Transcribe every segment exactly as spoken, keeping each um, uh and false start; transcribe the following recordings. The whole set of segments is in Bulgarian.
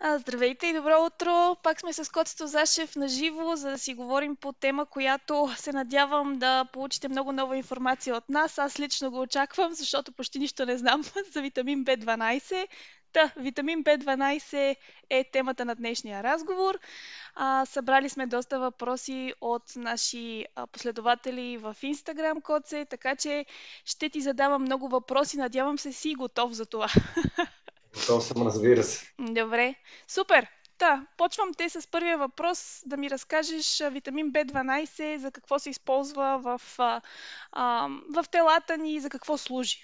А, Здравейте и добро утро! Пак сме с Коцето Зашев на живо, за да си говорим по тема, която се надявам да получите много нова информация от нас. Аз лично го очаквам, защото почти нищо не знам за витамин Б дванайсет. Та, витамин Б дванайсет е темата на днешния разговор. А, събрали сме доста въпроси от наши а, последователи в Instagram, Коце, така че ще ти задавам много въпроси. Надявам се си готов за това. Готов съм, разбира се. Добре, супер. Та, почвам те с първия въпрос да ми разкажеш а, витамин Б дванайсет, за какво се използва в, а, а, в телата ни и за какво служи.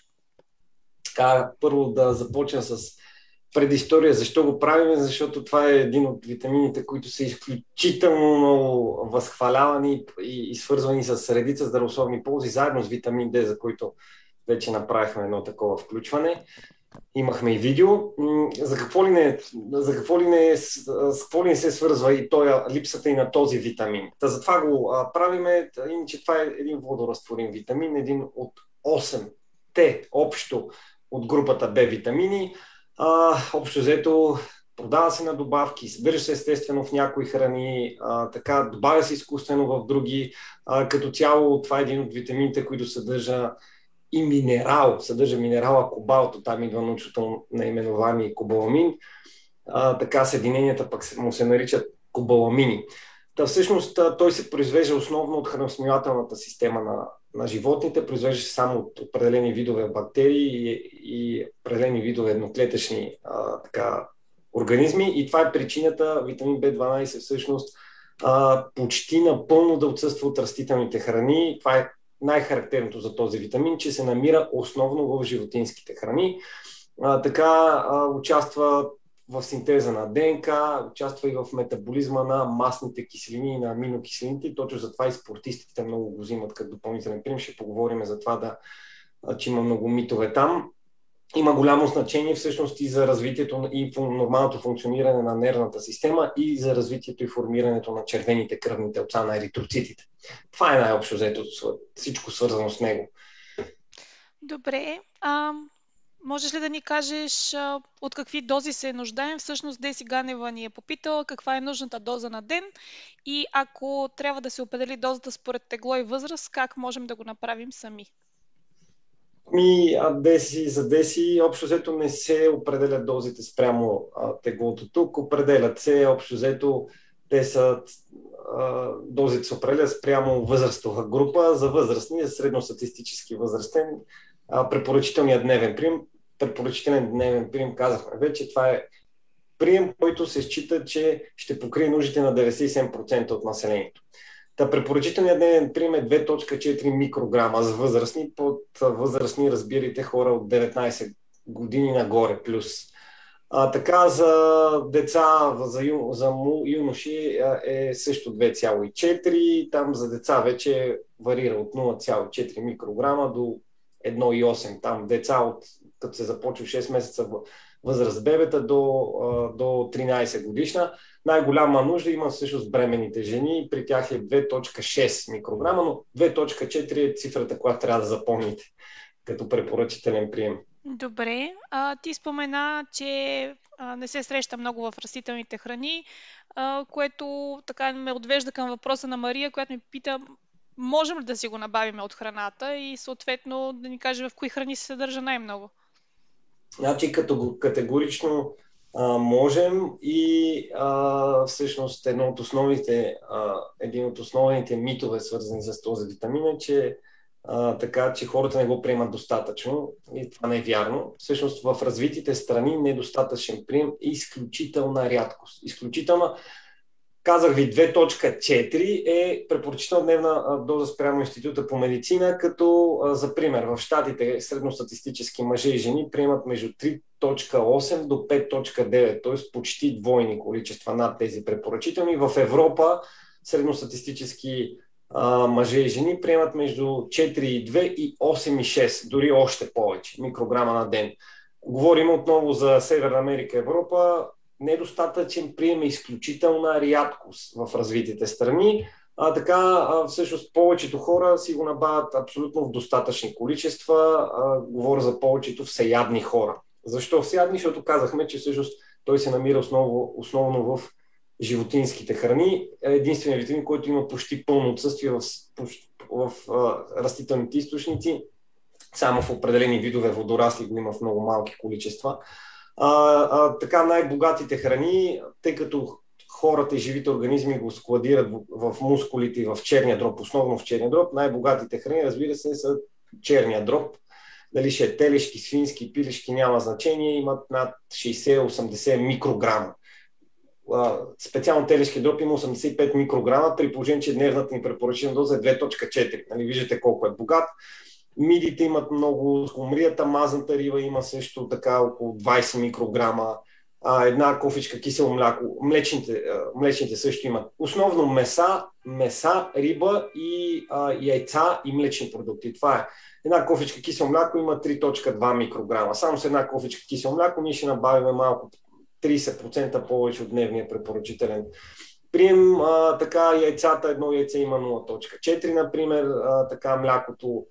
Така, първо да започна с предистория. Защо го правим? Защото това е един от витамините, които са изключително много възхвалявани и, и свързвани с редица здравословни ползи, заедно с витамин Д, за който вече направихме едно такова включване. Имахме и видео. За какво ли не, за какво ли не, с какво ли не се свързва и той, липсата и на този витамин. Та затова го а, правиме, иначе това е един водорастворим витамин, един от осем те общо от групата Б витамини. А, общо взето продава се на добавки, съдържа се естествено в някои храни, а, така добавя се изкуствено в други. А, като цяло това е един от витамините, които съдържа и минерал, съдържа минерала кобалт, там идва научното наименование кобаламин. А, така съединенията пък му се наричат кобаламини. Та всъщност той се произвежда основно от храносмилателната система на, на животните, произвежда се само от определени видове бактерии и, и определени видове едноклетъчни а, така, организми и това е причината витамин Б дванайсет всъщност а, почти напълно да отсъства от растителните храни. Това е най-характерното за този витамин, че се намира основно в животинските храни. А, така а, участва в синтеза на ДНК, участва и в метаболизма на масните киселини и на аминокиселините. И точно затова и спортистите много го взимат като допълнителен прием. Ще поговорим за това, да, че има много митове там. Има голямо значение всъщност и за развитието и нормалното функциониране на нервната система и за развитието и формирането на червените кръвни телца, на еритроцитите. Това е най-общо взето всичко свързано с него. Добре, а, можеш ли да ни кажеш а, от какви дози се нуждаем? Всъщност Деси Ганева ни е попитала каква е нужната доза на ден и ако трябва да се определи дозата според тегло и възраст, как можем да го направим сами? Ми, а деси, за деси общо взето не се определят дозите спрямо а, теглото тук, определят се общо взето, те са а, дозите се определят спрямо възрастова група, за възрастни, за средностатистически възрастен, а, препоръчителният дневен прием, препоръчителен дневен прием, казахме вече, това е прием, който се счита, че ще покрие нуждите на деветдесет и седем процента от населението. Та препоръчителният дневен прием е две цяло и четири микрограма за възрастни. Под възрастни разбирайте хора от деветнайсет години нагоре плюс. А, така за деца, за, ю, за му, юноши е също две цяло и четири. Там за деца вече варира от нула цяло и четири микрограма до едно цяло и осем. Там деца от като се започва шест месеца възраст бебета до, до тринайсет годишна. Най-голяма нужда има всъщност бременните жени. При тях е две цяло и шест микрограма, но две цяло и четири е цифрата, която трябва да запомните като препоръчителен прием. Добре, а, ти спомена, че а, не се среща много в растителните храни, а, което така ме отвежда към въпроса на Мария, която ми пита, можем ли да си го набавим от храната и съответно да ни каже в кои храни се съдържа най-много. Значи като категорично а, можем и а, всъщност едно от основните, а, един от основните митове, свързани с този витамин е, че а, така, че хората не го приемат достатъчно и това не е вярно. Всъщност в развитите страни недостатъчен прием е изключителна рядкост. Изключителна. Казах ви две цяло и четири е препоръчителна дневна доза спрямо Института по медицина, като за пример в Щатите средностатистически мъже и жени приемат между три цяло и осем до пет цяло и девет, т.е. почти двойни количества над тези препоръчителни. В Европа средностатистически а, мъже и жени приемат между четири цяло и две и осем цяло и шест, дори още повече микрограма на ден. Говорим отново за Северна Америка и Европа. Недостатъчен прием е изключителна рядкост в развитите страни. А, така, а, всъщност, повечето хора си го набавят абсолютно в достатъчни количества. А, говоря за повечето всеядни хора. Защо всеядни? Защото казахме, че всъщност Той се намира основно, основно в животинските храни. Единственият витамин, който има почти пълно отсъствие в, в, в а, растителните източници, само в определени видове водорасли го има в много малки количества. А, а, така най-богатите храни, тъй като хората и живите организми го складират в, в мускулите и в черния дроб, основно в черния дроб, най-богатите храни, разбира се, са черния дроб. Дали ще е телешки, свински, пилешки, няма значение, имат над шейсет-осемдесет микрограма. Специално телешки дроб има осемдесет и пет микрограма, при положение, че дневната ни препоръчена доза е две цяло четири. Нали, виждате колко е богат. Мидите имат много, скумрията, мазната риба има също така около двайсет микрограма. Една кофичка кисело мляко, млечните, млечните също имат. Основно меса, меса, риба и а, яйца и млечни продукти. Това е. Една кофичка кисело мляко има три цяло две микрограма. Само с една кофичка кисело мляко ние ще набавим малко трийсет процента повече от дневния препоръчителен прием. А, така яйцата, едно яйце има нула цяло четири, например, а, така млякото,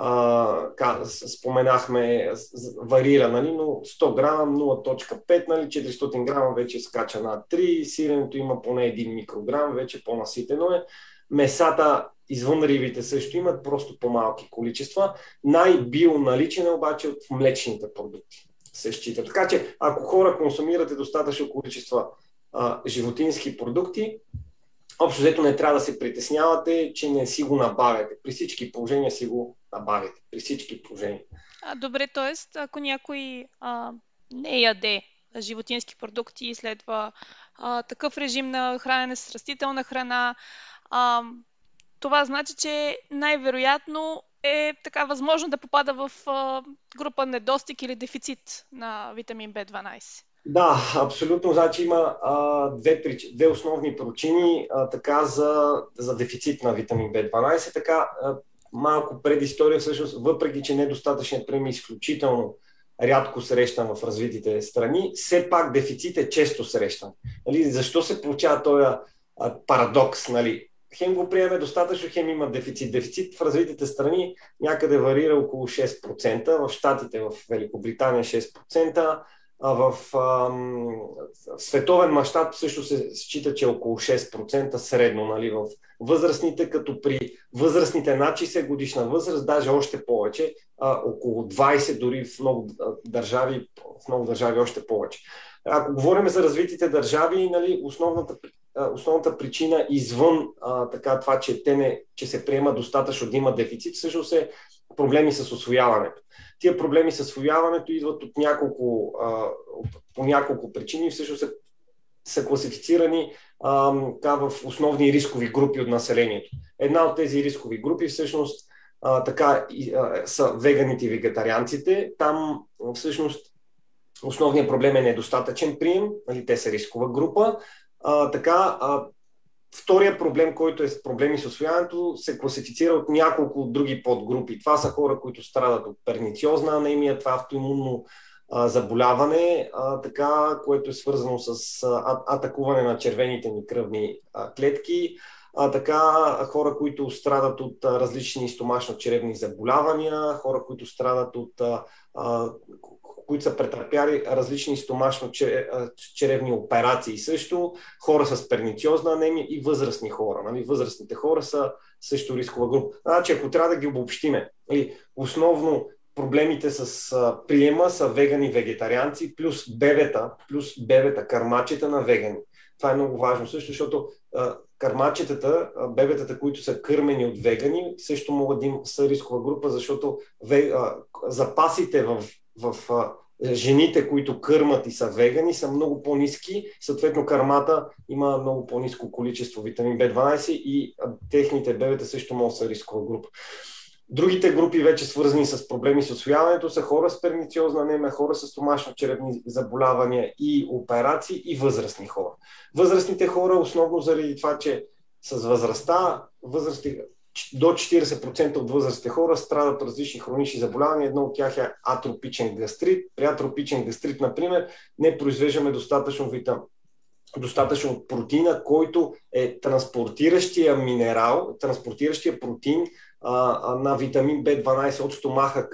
а, споменахме, варира, нали, но сто грама нула цяло пет, нали, четиристотин грама вече скача на три, сиренето има поне един микрограм, вече по-наситено е. Месата извън рибите също имат просто по-малки количества. Най-бионаличен е обаче от млечните продукти се счита. Така че, ако хора консумирате достатъчно количества а, животински продукти, общо взето не трябва да се притеснявате, че не си го набавяте. При всички положения си го набавяте. При всички положения. А, добре, т.е. ако някой а, не яде животински продукти и следва а, такъв режим на хранене с растителна храна, а, това значи, че най-вероятно е така възможно да попада в а, група недостиг или дефицит на витамин Б дванайсет. Да, абсолютно. Значи има а, две, две основни причини а, така за, за дефицит на витамин Б дванайсет. Така, а, малко предистория, всъщност, въпреки че недостатъчният прием е изключително рядко срещан в развитите страни, все пак дефицит е често срещан. Нали, защо се получава този а, парадокс? Нали? Хем го приеме достатъчно, хем има дефицит. Дефицит в развитите страни някъде варира около шест процента, в Щатите, в Великобритания шест процента, а в, ам, в световен мащаб също се счита, че е около шест процента средно, нали, в възрастните, като при възрастните над шейсет годишна възраст, даже още повече, а, около двайсет, дори в много държави, в много държави още повече. Ако говорим за развитите държави, нали, основната, основната причина извън а, така, това, че, те не, че се приема достатъчно да има дефицит, всъщност е проблеми с усвояването. Тия проблеми с усвояването идват от няколко, а, по няколко причини, всъщност са, са класифицирани а, така, в основни рискови групи от населението. Една от тези рискови групи всъщност а, така, а, са веганите и вегетарианците. Там всъщност основният проблем е недостатъчен прием, нали, те са рискова група. А, така, а, втория проблем, който е с проблеми с усвояването, се класифицира от няколко други подгрупи. Това са хора, които страдат от пернициозна анемия, това автоимунно а, заболяване, а, така, което е свързано с а, атакуване на червените ни кръвни а, клетки. А, така, хора, които страдат от а, различни стомашно-черевни заболявания, хора, които страдат от а, а, които са претърпяли различни стомашно-черевни операции също, хора с пернициозна анемия и възрастни хора. Нали? Възрастните хора са също рискова група. Значи, ако трябва да ги обобщиме, нали, основно проблемите с а, приема са вегани, вегетарианци, плюс бебета, плюс бебета, кърмачета на вегани. Това е много важно също, защото а, кърмачетата, а, бебетата, които са кърмени от вегани, също могат да им са рискова група, защото ве, а, запасите в в а, жените, които кърмат и са вегани, са много по-ниски. Съответно, кърмата има много по-ниско количество витамин Б дванайсет и а, техните бебета също могат да са рискова група. Другите групи, вече свързани с проблеми с усвояването, са хора с пернициозна анемия, хора с стомашно-черевни заболявания и операции и възрастни хора. Възрастните хора, основно заради това, че с възрастта, възрастни до четирийсет процента от възрастните хора страдат от различни хронични заболявания. Едно от тях е атропичен гастрит. При атропичен гастрит, например, не произвеждаме достатъчно витамин, достатъчно протеина, който е транспортиращия минерал, транспортиращия протеин а, а, на витамин Б дванайсет от стомаха към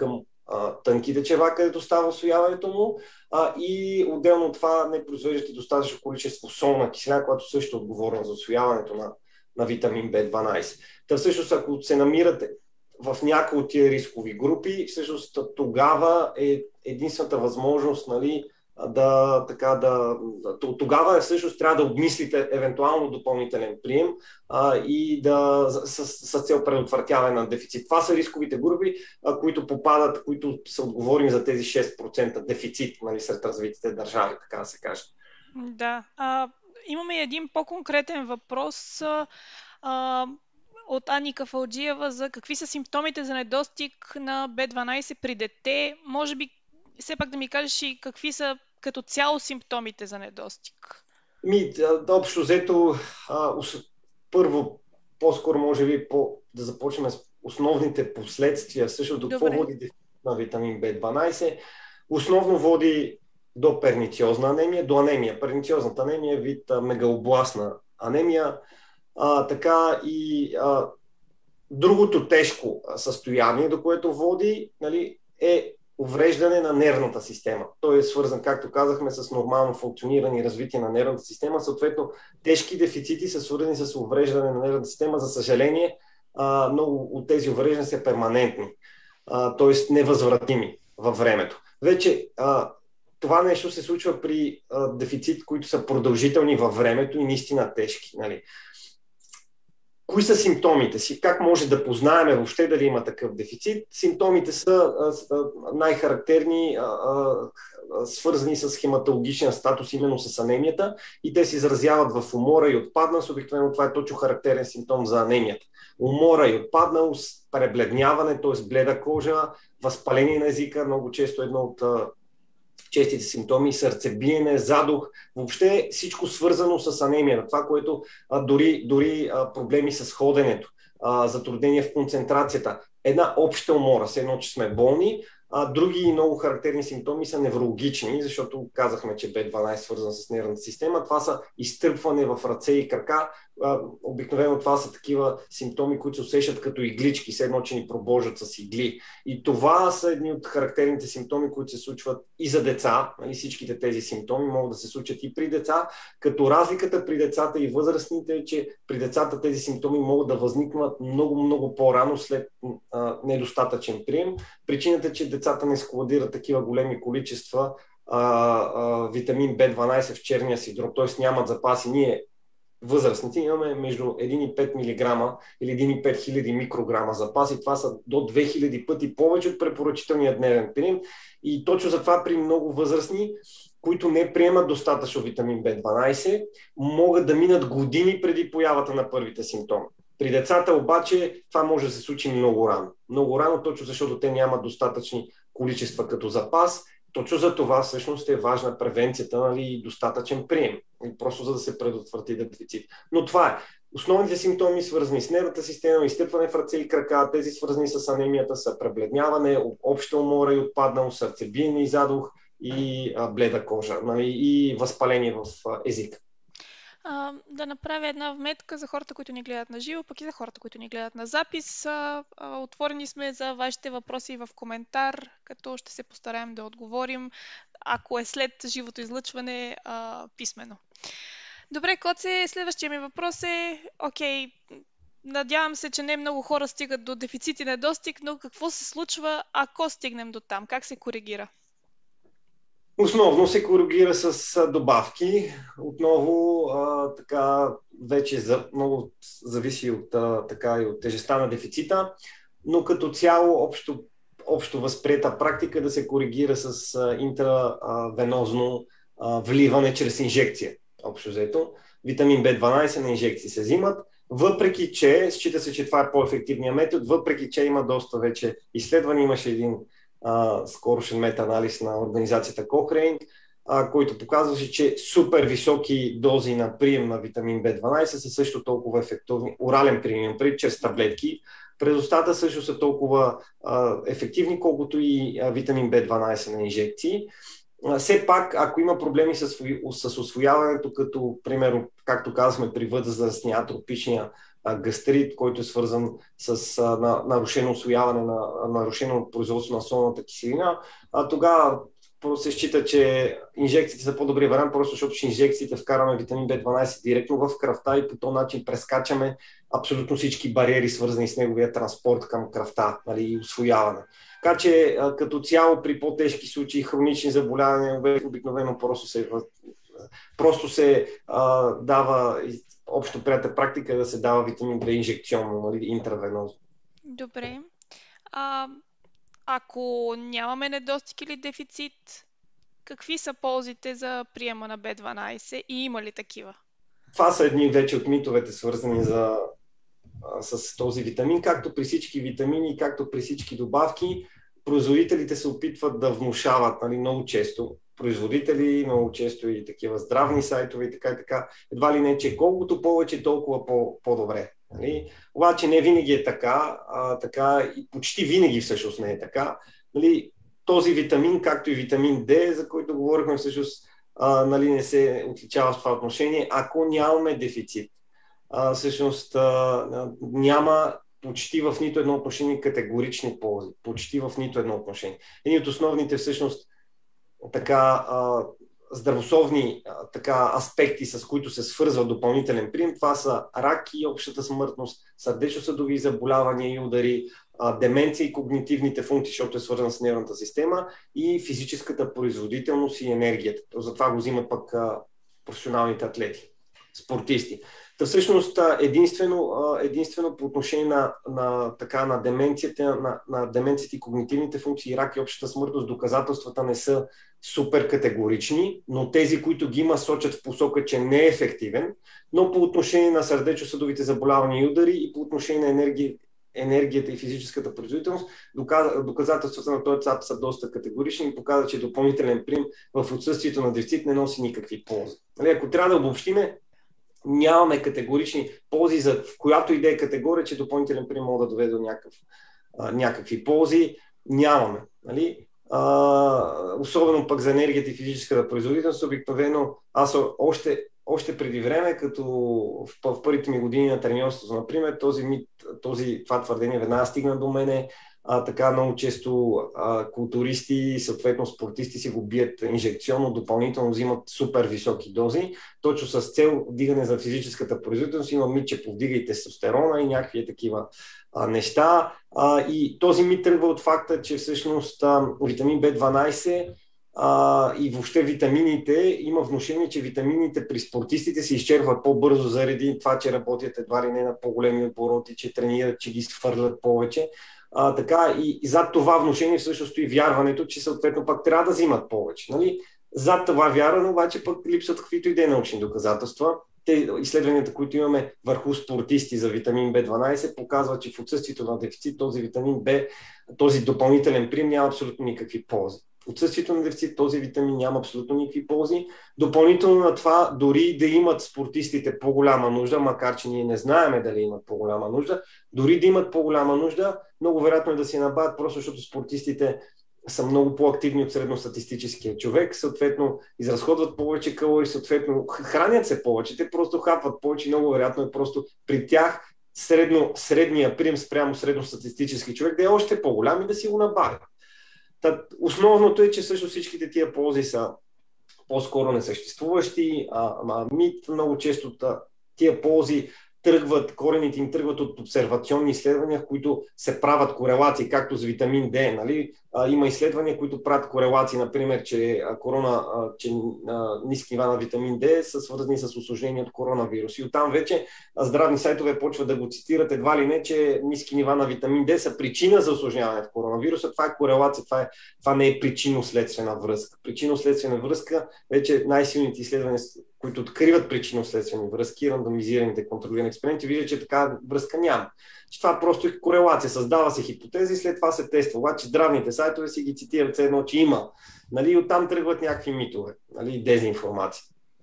а, тънките черва, където става усвояването му, а, и отделно от това не произвеждате достатъчно количество солна киселина, която също е отговорна за усвояването на, на витамин Б дванайсет. Та всъщност, ако се намирате в някои от тия рискови групи, всъщност тогава е единствената възможност, нали, да, така, да, тогава е всъщност трябва да обмислите евентуално допълнителен прием а, и да, с, с цел предотвратяване на дефицит. Това са рисковите групи, а, които попадат, които са отговорни за тези шест процента дефицит, нали, сред развитите държави, така да се каже. Да. А, имаме един по-конкретен въпрос а, от Аника Фалджиева за какви са симптомите за недостиг на Б дванайсет при дете. Може би все пак да ми кажеш и какви са като цяло симптомите за недостиг? Ми, да, общо взето, а, първо, по-скоро може би по, да започнем с основните последствия, също до какво води дефицит на витамин Б дванайсет. Основно води до пернициозна анемия, до анемия. Пернициозната анемия е вид а, мегалобластна анемия. А, така и а, другото тежко състояние, до което води, нали, е увреждане на нервната система. Той е свързан, както казахме, с нормално функциониране и развитие на нервната система. Съответно, тежки дефицити са свързани с увреждане на нервната система. За съжаление, а, много от тези увреждания са перманентни, т.е. невъзвратими във времето. Вече а, това нещо се случва при а, дефицит, които са продължителни във времето и наистина тежки. Нали. Кои са симптомите си? Как може да познаем въобще дали има такъв дефицит? Симптомите са а, най-характерни, а, а, свързани с хематологичния статус, именно с анемията, и те се изразяват в умора и отпадналост. Обикновено това е точно характерен симптом за анемията. Умора и отпадналост, пребледняване, т.е. бледа кожа, възпаление на езика, много често едно от честите симптоми, сърцебиене, задух, въобще всичко свързано с анемия. Това, което а, дори, дори а, проблеми с ходенето, а, затруднения в концентрацията, една обща умора, все едно, че сме болни. А, други много характерни симптоми са неврологични, защото казахме, че Б дванайсет е свързан с нервната система. Това са изтърпване в ръце и крака. А, обикновено това са такива симптоми, които се усещат като иглички, все едно, че ни пробожат с игли. И това са едни от характерните симптоми, които се случват и за деца. И всичките тези симптоми могат да се случат и при деца, като разликата при децата и възрастните е, че при децата тези симптоми могат да възникнат много-много по-рано след а, недостатъчен прием. Причината е, че децата не складират такива големи количества а, а, витамин Б дванайсет в черния си дроб, т.е. нямат запаси. Ние, възрастните, имаме между един и пет милиграма или един и пет хиляди микрограма запаси. Това са до две хиляди пъти повече от препоръчителния дневен прием. И точно затова при много възрастни, които не приемат достатъчно витамин Б дванайсет, могат да минат години преди появата на първите симптоми. При децата обаче това може да се случи много рано. Много рано, точно защото те нямат достатъчни количества като запас. Точно за това всъщност е важна превенцията, нали, и достатъчен прием. Просто за да се предотврати дефицит. Но това е. Основните симптоми, свързани с нервната система, изтъпване в ръце и крака, тези свързани с анемията са пребледняване, обща умора и отпадналост, сърцебиене и задух и а, бледа кожа, нали, и възпаление в а, езика. А, да направя една вметка за хората, които ни гледат на живо, пък и за хората, които ни гледат на запис. А, а, отворени сме за вашите въпроси в коментар, като ще се постараем да отговорим, ако е след живото излъчване, а, писмено. Добре, Коце, следващия ми въпрос е, окей, надявам се, че не много хора стигат до дефицит и недостиг, но какво се случва, ако стигнем до там? Как се коригира? Основно се коригира с добавки. Отново а, така вече за, много зависи от, а, така, и от тежестта на дефицита, но като цяло общо, общо възприета практика да се коригира с а, интравенозно а, вливане чрез инжекция. Общо взето. Витамин Б дванайсет на инжекции се взимат, въпреки че, счита се, че това е по-ефективният метод, въпреки че има доста вече изследвания. Имаше един Uh, скорошен мета-анализ на организацията Cochrane, uh, който показваше, че супер високи дози на прием на витамин Б дванайсет са също толкова ефективни, орален прием, чрез таблетки, през устата също са толкова uh, ефективни, колкото и uh, витамин Б дванайсет на инжекции. все пак, ако има проблеми с, с освояването, като примерно, както казахме, при възрастния атропичния гастрит, който е свързан с а, на, нарушено освояване, на нарушено производство на солната киселина, а тогава се счита, че инжекциите са по-добри вариант, просто защото с инжекциите вкараме витамин Б дванадесет директно в кръвта и по този начин прескачаме абсолютно всички бариери, свързани с неговия транспорт към кръвта, нали, и усвояване. Така че като цяло при по-тежки случаи, хронични заболявания, обикновено просто се, просто се а, дава, общо приятна практика да се дава витамин Б инжекционно, нали, интравенозно. Добре. А, ако нямаме недостиг или дефицит, какви са ползите за приема на Б дванадесет и има ли такива? Това са едни вече от митовете, свързани за, а, с този витамин. Както при всички витамини, както при всички добавки, производителите се опитват да внушават, нали, много често. Производители, много често и такива здравни сайтове и така и така. Едва ли не, че колкото повече, толкова по- по-добре. Нали? Обаче не винаги е така, а, така и почти винаги всъщност не е така. Нали? Този витамин, както и витамин Д, за който говорихме всъщност, а, нали, не се отличава в това отношение, ако нямаме дефицит. А, всъщност а, няма почти в нито едно отношение категорични ползи. Почти в нито едно отношение. Едни от основните всъщност така а, здравословни а, така, аспекти, с които се свързва допълнителен прием, това са рак и общата смъртност, сърдечно-съдови заболявания и удари, а, деменция и когнитивните функции, защото е свързана с нервната система и физическата производителност и енергията. Затова го взимат пък а, професионалните атлети, спортисти. Та всъщност единствено, единствено по отношение на, на, така, на деменцията, на, на деменцията и когнитивните функции, рак и общата смъртност, доказателствата не са супер категорични, но тези, които ги има, сочат в посока, че не е ефективен, но по отношение на сърдечно-съдовите заболявания и удари и по отношение на енергия, енергията и физическата производителност, доказателствата на този цап са доста категорични и показват, че допълнителен прием в отсъствието на дефицит не носи никакви ползи. Ако трябва да обобщиме, нямаме категорични ползи за в която и да е категория, че допълнителен прием може да доведе до някакъв, а, някакви ползи. Нямаме. Нали? А, особено пък за енергията и физическата производителност, обикновено аз още, още преди време, като в, в първите ми години на треньорството, например, този мит, този, това твърдение веднага стигна до мене. А, така много често а, културисти, съответно спортисти си го бият инжекционно, допълнително взимат супер високи дози, точно с цел вдигане за физическата производителност. Има мит, че повдига и тестостерона и някакви такива а, неща. А, и този мит тръгва от факта, че всъщност а, витамин Б дванадесет а, и въобще витамините, има внушение, че витамините при спортистите се изчерпват по-бързо заради това, че работят едва ли не на по-големи обороти, че тренират, че ги свърлят повече. А, така, и, и зад това внушение всъщност стои вярването, че съответно пък трябва да взимат повече. Нали? Зад това вярване обаче пък липсват каквито и да е научни доказателства. Те изследванията, които имаме върху спортисти за витамин Б дванадесет, показват, че в отсъствието на дефицит този витамин Б, този допълнителен прием няма абсолютно никакви ползи. В отсъствието на дефицит този витамин няма абсолютно никакви ползи. Допълнително на това, дори да имат спортистите по-голяма нужда, макар че ние не знаеме дали имат по-голяма нужда, дори да имат по-голяма нужда, много вероятно е да си набавят, просто защото спортистите са много по-активни от средностатистическия човек, съответно изразходват повече калории, съответно хранят се повече, те просто хапват повече, много вероятно е просто при тях средно, средния прием спрямо средностатистически човек да е още по-голям и да си го набавят. Та, основното е, че също всичките тия ползи са по-скоро несъществуващи, а, а мит много често тия ползи тръгват, корените им тръгват от обсервационни изследвания, в които се правят корелации, както с витамин Д. Нали? А, има изследвания, които правят корелации, например, че, корона, а, че а, ниски нива на витамин Д са свързани с усложнение от коронавирус. И оттам вече а, здравни сайтове почват да го цитират едва ли не, че ниски нива на витамин Д са причина за усложняване в коронавируса. Това е корелация, това, е, това не е причинно-следствена връзка. Причинно-следствена връзка, вече най-силните изследвания, които откриват причинно-следствени връзки, рандомизираните контролирани експерименти, виждат, че така връзка няма. Че това просто е корелация. Създава се хипотези, след това се тества. Обаче здравните сайтове си ги цитират все едно, че има. Нали, оттам тръгват някакви митове. Нали, дезинформация.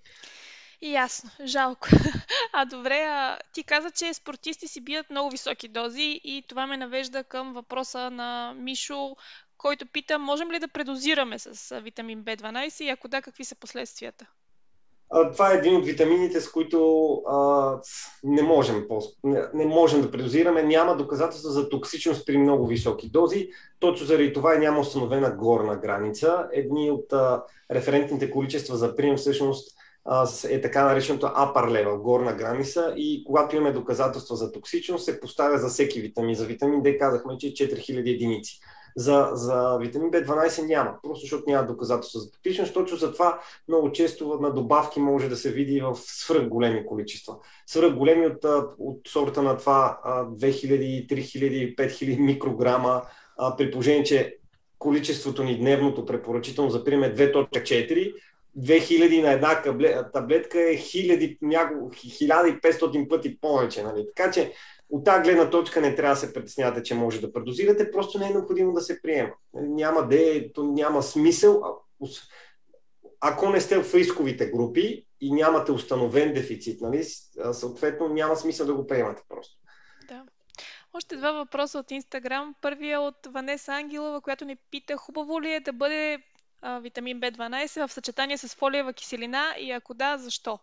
Ясно, жалко. А добре, а, ти каза, че спортисти си бият много високи дози и това ме навежда към въпроса на Мишо. който пита, можем ли да предозираме с витамин Б дванайсет и ако да, какви са последствията? Това е един от витамините, с които а, не, можем, не, не можем да предозираме. Няма доказателства за токсичност при много високи дози. Точно заради това и няма установена горна граница. Едни от а, референтните количества за прием всъщност а, е така нареченото upper level, горна граница, и когато имаме доказателства за токсичност, се поставя за всеки витамин. За витамин D казахме, че е четири хиляди единици. За, за витамин Б дванайсет няма, просто защото няма доказателства за токсичност. Точно затова много често на добавки може да се види в свръхголеми количества. Свръхголеми от, от сорта на това две хиляди, три хиляди, пет хиляди микрограма, при положение, че количеството ни дневното препоръчително за прием е две цяло четири, две хиляди на една таблетка е хиляда и петстотин пъти повече. Нали? Така че от тази гледна точка не трябва да се притеснявате, че може да предозирате, просто не е необходимо да се приема. Няма, де, няма смисъл, ако не сте в рисковите групи и нямате установен дефицит, нали, съответно няма смисъл да го приемате просто. Да. Още два въпроса от Инстаграм. Първият от Ванеса Ангелова, която ни пита, хубаво ли е да бъде а, витамин Б дванайсет в съчетание с фолиева киселина и ако да, защо?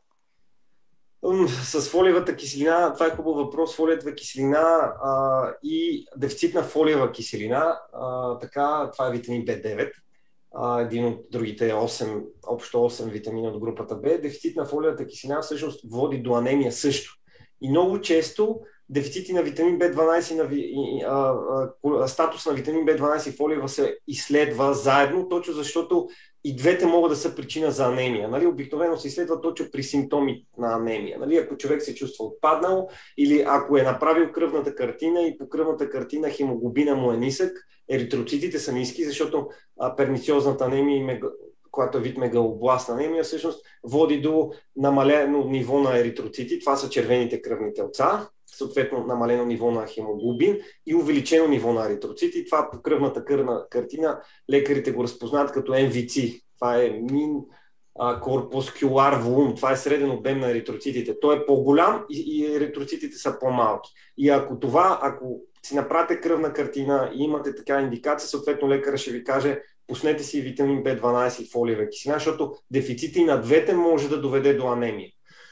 С фолиевата киселина, това е хубав въпрос, фолиевата киселина а, и дефицитна фолиева киселина, а, така, това е витамин Б девет, а, един от другите осем, общо осем витамини от групата Б. Дефицит на фолиевата киселина всъщност води до анемия също. И много често дефицити на витамин Б дванайсет, на, а, а, статус на витамин Б дванайсет и фолиева се изследва заедно, точно защото и двете могат да са причина за анемия. Нали? Обикновено се изследва точно при симптоми на анемия. Нали? Ако човек се чувства отпаднал или ако е направил кръвната картина и по кръвната картина хемоглобина му е нисък, еритроцитите са ниски, защото а, пернициозната анемия, мега, която е вид мегалобластна анемия, всъщност води до намалено ниво на еритроцити. Това са червените кръвни телца, съответно намалено ниво на хемоглобин и увеличено ниво на еритроцити. Това по кръвната кръвна картина лекарите го разпознават като Ем Ви Ци. Това е мин корпускулар волум. Това е среден обем на еритроцитите. Той е по-голям и, и еритроцитите са по-малки. И ако това, ако си направите кръвна картина и имате така индикация, съответно лекаря ще ви каже: пуснете си витамин Б дванайсет и фолиева киселина, защото дефицити и на двете може да доведе до анемия.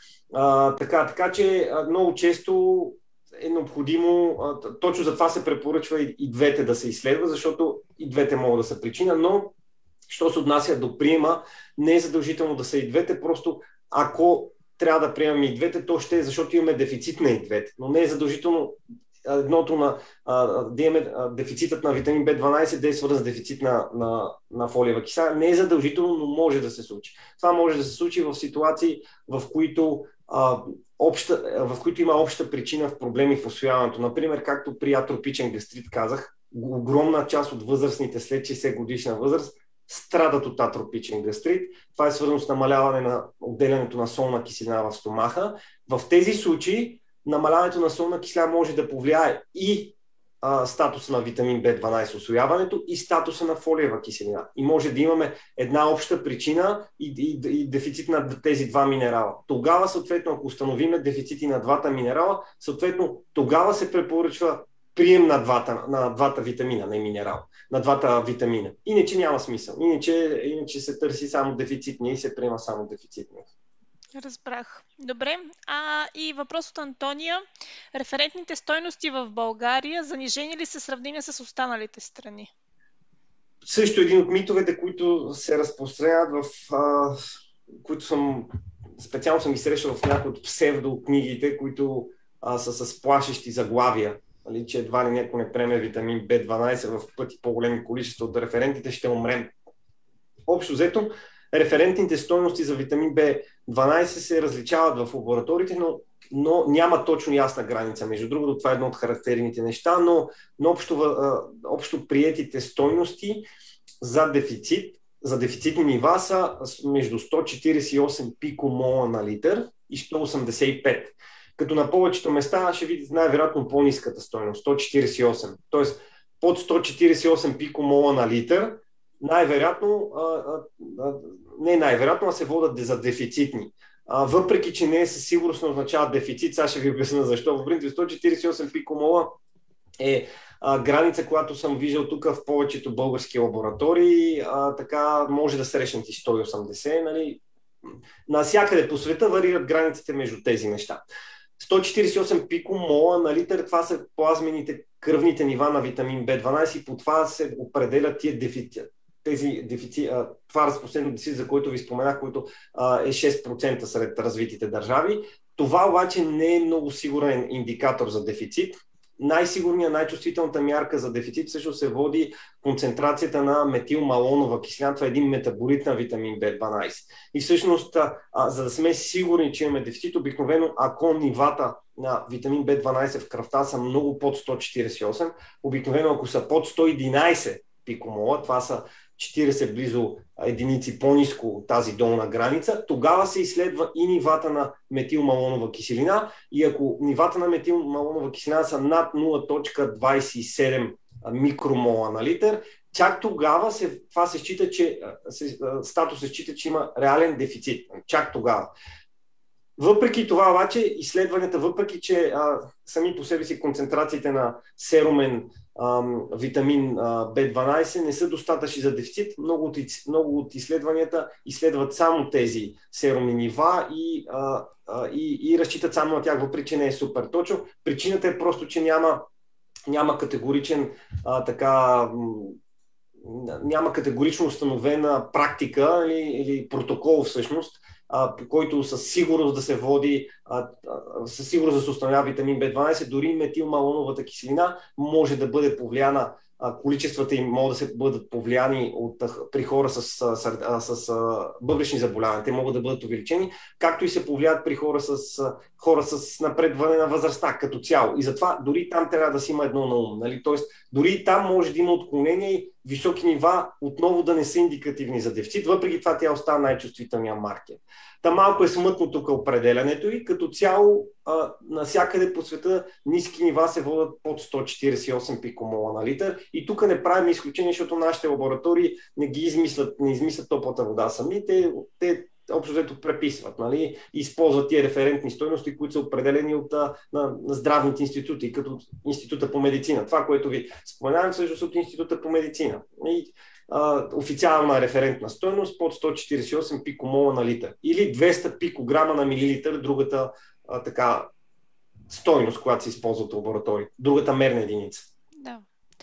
А, така, така че много често е необходимо, а, точно за това се препоръчва и, и двете да се изследва, защото и двете могат да са причина, но що се отнася до приема, не е задължително да са и двете, просто ако трябва да приемаме и двете, то ще е, защото имаме дефицит на и двете, но не е задължително едното на а, да имаме а, дефицитът на витамин Б дванайсет да е свързан с дефицит на, на, на фолиева киселина. Не е задължително, но може да се случи. Това може да се случи в ситуации, в които, а, обща, в които има обща причина в проблеми в усвояването. Например, както при атропичен гастрит казах, огромна част от възрастните след шейсет годишна възраст страдат от атропичен гастрит. Това е свързано с намаляване на отделянето на солна киселина в стомаха. В тези случаи намаляването на солна киселина може да повлияе и а, статуса на витамин Б дванайсет, усвояването, и статуса на фолиева киселина. И може да имаме една обща причина и, и, и дефицит на тези два минерала. Тогава, съответно, ако установиме дефицити на двата минерала, съответно, тогава се препоръчва прием на двата, на двата витамина, не минерал, на двата витамина. Иначе няма смисъл. Иначе, иначе се търси само дефицитния и се приема само дефицитния. Разбрах. Добре. А, и въпрос от Антония. Референтните стойности в България занижени ли са в сравнение с останалите страни? Също един от митовете, които се разпространяват в... А, които съм... Специално съм ги срещал в някои от псевдокнигите, които а, са с плашещи заглавия. Нали, че едва ли някой не приеме витамин Б дванайсет в пъти по-големи количества от референтите, ще умрем. Общо взето, референтните стойности за витамин Б дванайсет се различават в лабораториите, но, но няма точно ясна граница. Между другото, това е едно от характерните неща, но, но общо, а, общо приетите стойности за дефицит, за дефицитни нива са между сто четирийсет и осем пикомола на литър и сто осемдесет и пет. Като на повечето места ще видите най-вероятно по-ниската стойност, сто четирийсет и осем. Тоест под сто четирийсет и осем пикомола на литър, най-вероятно, а, а, не най-вероятно, а се водят за дефицитни. А, въпреки, че не е със сигурност означава дефицит, сега ще ви обясня защо. В принцип сто четирийсет и осем пикомола е а, граница, която съм виждал тук в повечето български лаборатории, а, така може да срещнете и сто и осемдесет, нали? Навсякъде по света варират границите между тези неща. сто четиридесет и осем пикомола на литър, това са плазмените кръвните нива на витамин Б дванадесет и по това се определят тия дефицити. Тези дефици, а, това разпространено дефицит, за който ви споменах, който а, е шест процента сред развитите държави. Това обаче не е много сигурен индикатор за дефицит. Най-сигурният, най-чувствителната мярка за дефицит също се води концентрацията на метилмалонова киселина. Това е един метаболит на витамин Б дванадесет. И всъщност, а, за да сме сигурни, че имаме дефицит, обикновено ако нивата на витамин Б дванадесет в кръвта са много под сто четиридесет и осем, обикновено ако са под сто и единадесет пикомола, това са четиридесет близо единици по-ниско от тази долна граница, тогава се изследва и нивата на метилмалонова киселина и ако нивата на метилмалонова киселина са над нула цяло двадесет и седем микромола на литър, чак тогава се, това се счита, че се, статус се счита, че има реален дефицит. Чак тогава. Въпреки това обаче, изследванията, въпреки че а, сами по себе си концентрациите на серумен а, витамин а, Б дванадесет не са достатъчни за дефицит, много от, много от изследванията изследват само тези серумни нива и, а, а, и, и разчитат само на тях, въпреки че не е супер точно. Причината е просто, че няма, няма категоричен а, така... няма категорично установена практика или, или протокол всъщност, по който със сигурност да се води, със сигурност да се установява витамин Б дванадесет, дори метилмалоновата киселина може да бъде повлияна, количествата им могат да се бъдат повлияни от, при хора с, с, с бъбречни заболявания. Те могат да бъдат увеличени, както и се повлият при хора с, хора с напредване на възрастта като цяло. И затова дори там трябва да си има едно на ум. Нали? Тоест, дори там може да има отклонения и високи нива отново да не са индикативни за дефицит, въпреки това тя остава най-чувствителния маркер. Та малко е смътно тук определянето и като цяло а, навсякъде по света ниски нива се водят под сто четиридесет и осем пикомола на литър и тук не правим изключение, защото нашите лаборатории не ги измислят, не измислят топлата вода сами, те, те общо взето преписват, нали, и използват тия референтни стойности, които са определени от на, на здравните институти, като Института по медицина. Това, което ви споменавам, всъщност от Института по медицина. И, а, официална референтна стойност под сто четиридесет и осем пикомола на литър или двеста пикограма на милилитър, другата а, така стойност, която се използва от лаборатории, другата мерна единица. Да.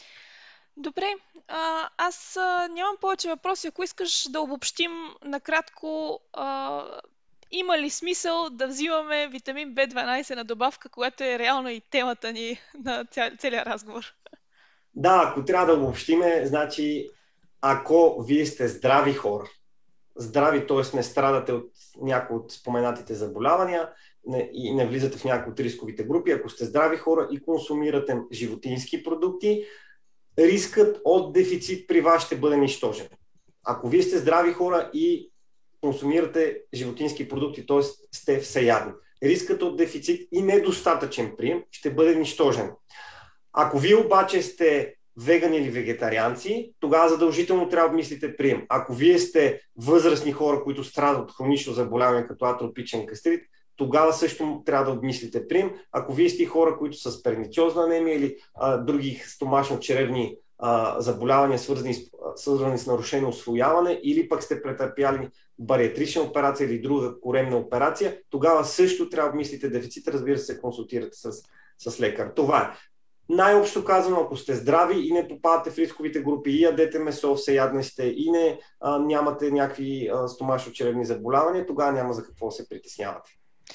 Добре, а, аз а, нямам повече въпроси. Ако искаш да обобщим накратко, а, има ли смисъл да взимаме витамин Б дванадесет на добавка, която е реално и темата ни на ця, целия разговор? Да, ако трябва да обобщиме, значи ако вие сте здрави хора, здрави, т.е. не страдате от някои от споменатите заболявания не, и не влизате в някои от рисковите групи, ако сте здрави хора и консумирате животински продукти, рискът от дефицит при вас ще бъде нищожен. Ако вие сте здрави хора и консумирате животински продукти, т.е. сте всеядни, рискът от дефицит и недостатъчен прием ще бъде нищожен. Ако вие обаче сте вегани или вегетарианци, тогава задължително трябва да обмислите прием. Ако вие сте възрастни хора, които страдат от хронично заболяване като атропичен гастрит, тогава също трябва да обмислите прием. Ако вие сте хора, които са с пернициозна анемия или а, други стомашно-черевни а, заболявания, свързани с, свързани с нарушено усвояване, или пък сте претърпяли бариатрична операция или друга коремна операция, тогава също трябва да обмислите дефицит, разбира се, консултирате с, с лекар. Това е. Най-общо казано, ако сте здрави и не попадате в рисковите групи и ядете месо, всеядни сте и не а, нямате някакви стомашно-черевни заболявания, тогава няма за какво се притеснявате.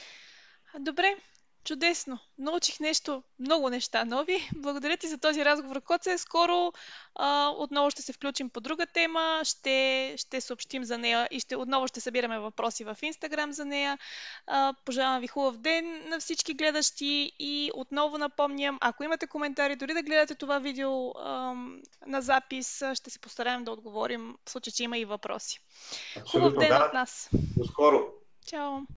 Добре, чудесно. Научих нещо, много неща нови. Благодаря ти за този разговор, Коце. Скоро а, отново ще се включим по друга тема, ще, ще съобщим за нея и ще, отново ще събираме въпроси в Инстаграм за нея. А, пожелавам ви хубав ден на всички гледащи и отново напомням, ако имате коментари, дори да гледате това видео а, на запис, ще се постараем да отговорим в случай, че има и въпроси. Абсолютно, Хубав ден да. от нас. До скоро! Чао!